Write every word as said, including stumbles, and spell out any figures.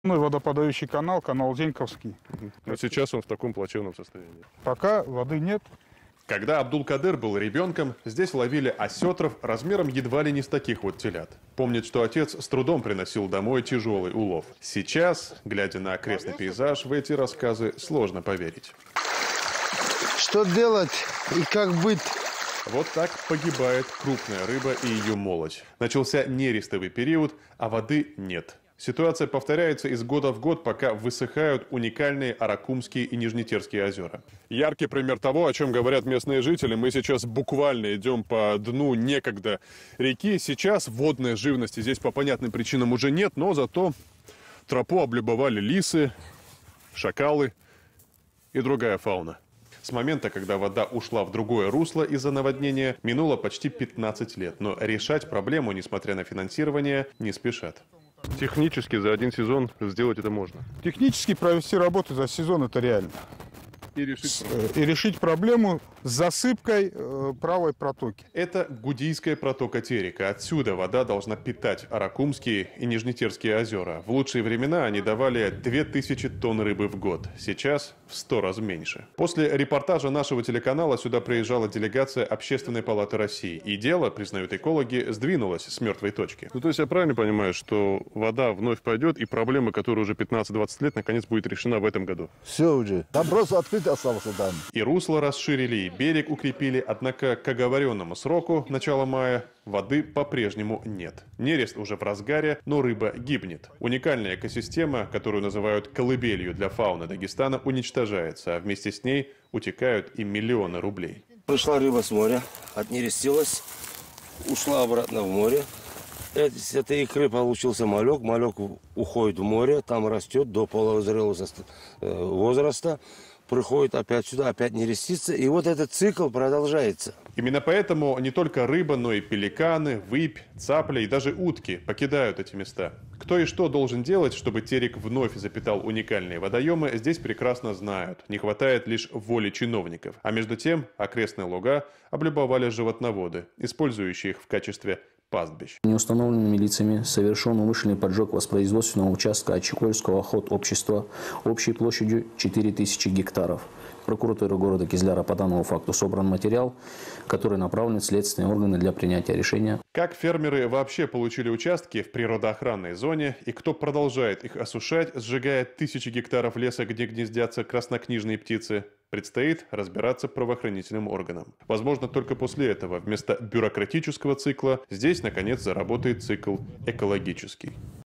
Ну, водоподающий канал, канал Зеньковский. Но сейчас он в таком плачевном состоянии. Пока воды нет. Когда Абдул-Кадыр был ребенком, здесь ловили осетров размером едва ли не с таких вот телят. Помнит, что отец с трудом приносил домой тяжелый улов. Сейчас, глядя на окрестный пейзаж, в эти рассказы сложно поверить. Что делать и как быть? Вот так погибает крупная рыба и ее молоть. Начался нерестовый период, а воды нет. Ситуация повторяется из года в год, пока высыхают уникальные Аракумские и Нижнетерские озера. Яркий пример того, о чем говорят местные жители. Мы сейчас буквально идем по дну некогда реки. Сейчас водной живности здесь по понятным причинам уже нет, но зато тропу облюбовали лисы, шакалы и другая фауна. С момента, когда вода ушла в другое русло из-за наводнения, минуло почти пятнадцать лет. Но решать проблему, несмотря на финансирование, не спешат. Технически за один сезон сделать это можно. Технически провести работу за сезон это реально. И решить, И решить проблему с засыпкой э, правой протоки. Это Гудийская протока Терека. Отсюда вода должна питать Аракумские и Нижнетерские озера. В лучшие времена они давали две тысячи тонн рыбы в год. Сейчас в сто раз меньше. После репортажа нашего телеканала сюда приезжала делегация Общественной палаты России. И дело, признают экологи, сдвинулось с мертвой точки. Ну, то есть я правильно понимаю, что вода вновь пойдет, и проблема, которая уже пятнадцать-двадцать лет, наконец будет решена в этом году? Все уже. Там просто открыто остался там. И русло расширили, и берег укрепили, однако к оговоренному сроку, начала мая, воды по-прежнему нет. Нерест уже в разгаре, но рыба гибнет. Уникальная экосистема, которую называют колыбелью для фауны Дагестана, уничтожается, а вместе с ней утекают и миллионы рублей. Пришла рыба с моря, отнерестилась, ушла обратно в море. С этой икры получился малек, малек уходит в море, там растет до половозрелого возраста. Приходит опять сюда, опять нерестится, и вот этот цикл продолжается. Именно поэтому не только рыба, но и пеликаны, выпь, цапля и даже утки покидают эти места. Кто и что должен делать, чтобы Терек вновь запитал уникальные водоемы, здесь прекрасно знают. Не хватает лишь воли чиновников. А между тем окрестные луга облюбовали животноводы, использующие их в качестве пастбищ. Неустановленными лицами совершен умышленный поджог воспроизводственного участка Ачекольского охотобщества общей площадью четыре тысячи гектаров. Прокуратура города Кизляра по данному факту собран материал, который направлен в следственные органы для принятия решения. Как фермеры вообще получили участки в природоохранной зоне и кто продолжает их осушать, сжигая тысячи гектаров леса, где гнездятся краснокнижные птицы, предстоит разбираться правоохранительным органам. Возможно, только после этого вместо бюрократического цикла здесь, наконец, заработает цикл экологический.